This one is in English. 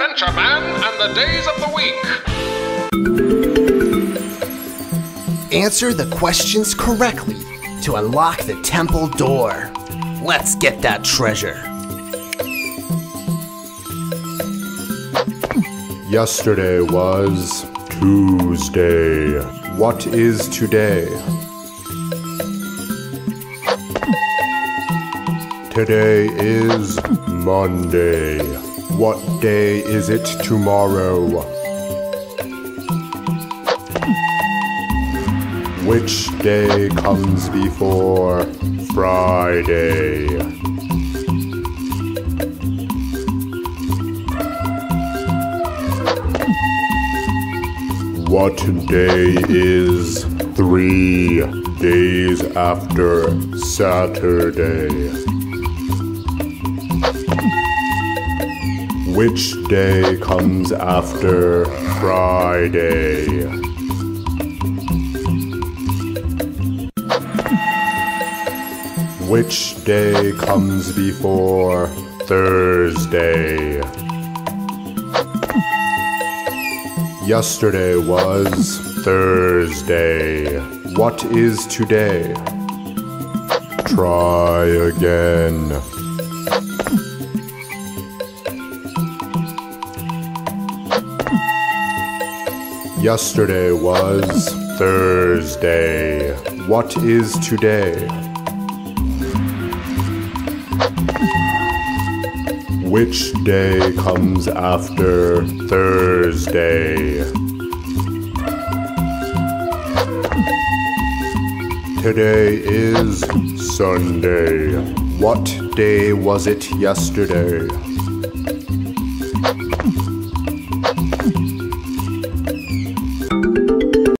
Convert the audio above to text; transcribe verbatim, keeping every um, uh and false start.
Adventure Man and the Days of the Week. Answer the questions correctly to unlock the temple door. Let's get that treasure. Yesterday was Tuesday. What is today? Today is Monday. What day is it tomorrow? Which day comes before Friday? What day is three days after Saturday? Which day comes after Friday? Which day comes before Thursday? Yesterday was Thursday. What is today? Try again. Yesterday was Thursday. What is today? Which day comes after Thursday? Today is Sunday. What day was it yesterday?